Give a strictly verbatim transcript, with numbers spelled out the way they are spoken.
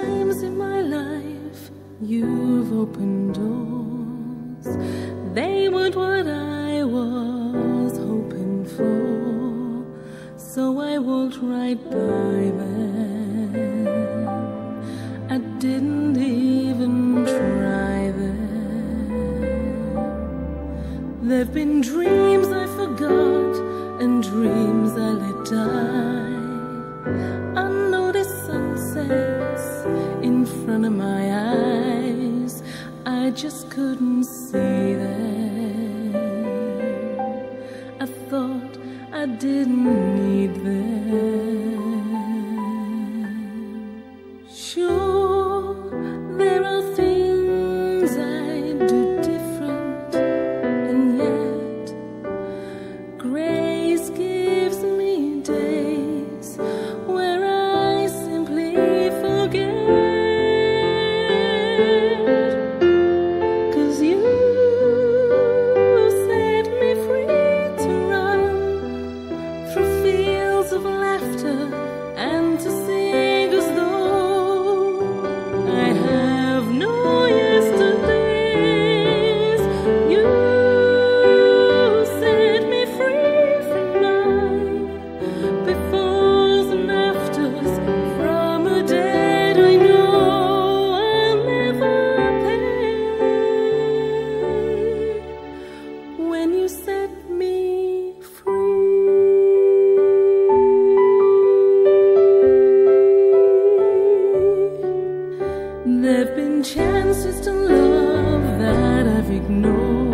times in my life you've opened doors. They weren't what I was hoping for, so I walked right by them. I didn't even try them. There've been dreams I forgot and dreams I let die. Unnoticed sunsets in front of my eyes, I just couldn't see them. I thought I didn't need them. Sure, there are things I do different, and yet grace gives me days where I simply forget. 'Cause you set me free to run through fields of laughter and to sing as though I have no yesterdays. You set me free from my befores and afters, from a debt I know I'll never pay. When you set me free, there've been chances to love that I've ignored.